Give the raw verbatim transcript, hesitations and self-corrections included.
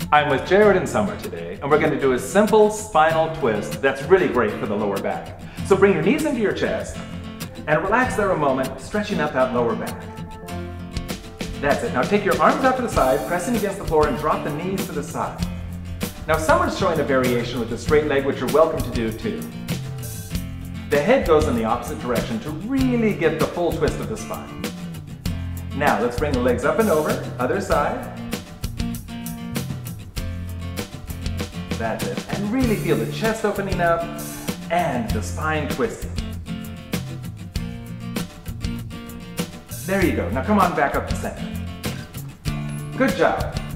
I'm with Jared and Summer today, and we're going to do a simple spinal twist that's really great for the lower back. So bring your knees into your chest and relax there a moment, stretching out that lower back. That's it. Now take your arms out to the side, pressing against the floor, and drop the knees to the side. Now Summer's showing a variation with the straight leg, which you're welcome to do too. The head goes in the opposite direction to really get the full twist of the spine. Now let's bring the legs up and over, other side. That's it. And really feel the chest opening up and the spine twisting. There you go. Now come on back up to center. Good job.